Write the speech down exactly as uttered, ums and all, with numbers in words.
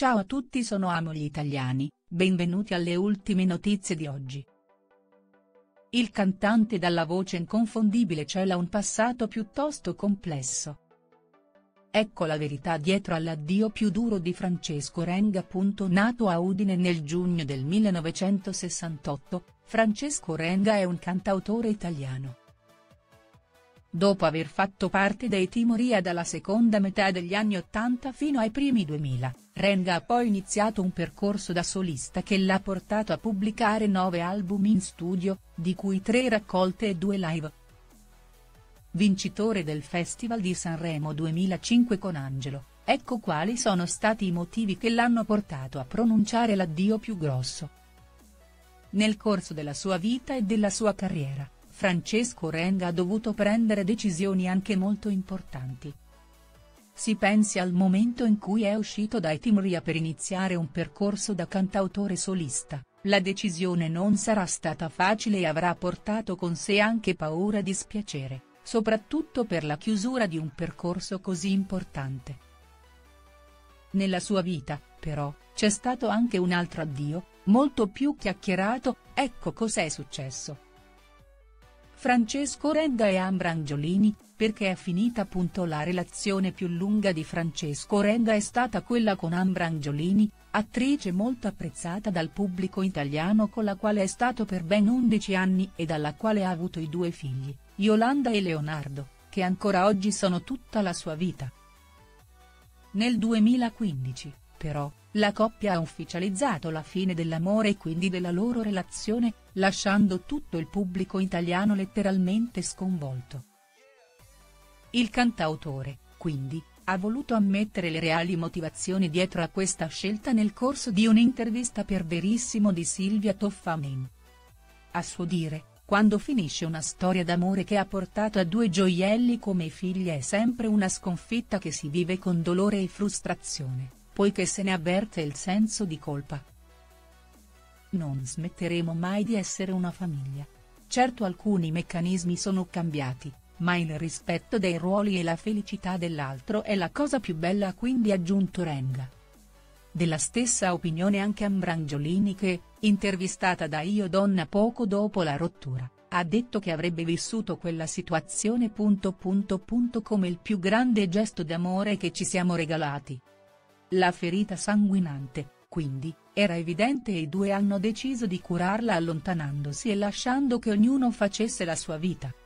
Ciao a tutti, sono Amo gli Italiani, benvenuti alle ultime notizie di oggi. Il cantante dalla voce inconfondibile cela un passato piuttosto complesso. Ecco la verità dietro all'addio più duro di Francesco Renga. Nato a Udine nel giugno del millenovecentosessantotto, Francesco Renga è un cantautore italiano. Dopo aver fatto parte dei Timoria dalla seconda metà degli anni ottanta fino ai primi duemila, Renga ha poi iniziato un percorso da solista che l'ha portato a pubblicare nove album in studio, di cui tre raccolte e due live. Vincitore del Festival di Sanremo duemilacinque con Angelo, ecco quali sono stati i motivi che l'hanno portato a pronunciare l'addio più grosso. Nel corso della sua vita e della sua carriera, Francesco Renga ha dovuto prendere decisioni anche molto importanti. Si pensi al momento in cui è uscito dai Timoria per iniziare un percorso da cantautore solista, la decisione non sarà stata facile e avrà portato con sé anche paura di spiacere, soprattutto per la chiusura di un percorso così importante. Nella sua vita, però, c'è stato anche un altro addio, molto più chiacchierato, ecco cos'è successo. Francesco Renga e Ambra Angiolini, perché è finita. La relazione più lunga di Francesco Renga è stata quella con Ambra Angiolini, attrice molto apprezzata dal pubblico italiano con la quale è stato per ben undici anni e dalla quale ha avuto i due figli, Yolanda e Leonardo, che ancora oggi sono tutta la sua vita. Nel duemilaquindici, però, la coppia ha ufficializzato la fine dell'amore e quindi della loro relazione, lasciando tutto il pubblico italiano letteralmente sconvolto. Il cantautore, quindi, ha voluto ammettere le reali motivazioni dietro a questa scelta nel corso di un'intervista per Verissimo di Silvia Toffanin. A suo dire, quando finisce una storia d'amore che ha portato a due gioielli come figli è sempre una sconfitta che si vive con dolore e frustrazione, poiché se ne avverte il senso di colpa. Non smetteremo mai di essere una famiglia. Certo alcuni meccanismi sono cambiati, ma il rispetto dei ruoli e la felicità dell'altro è la cosa più bella, ha quindi aggiunto Renga. Della stessa opinione anche Ambra Angiolini che, intervistata da Io Donna poco dopo la rottura, ha detto che avrebbe vissuto quella situazione come il più grande gesto d'amore che ci siamo regalati. La ferita sanguinante, quindi, era evidente e i due hanno deciso di curarla allontanandosi e lasciando che ognuno facesse la sua vita.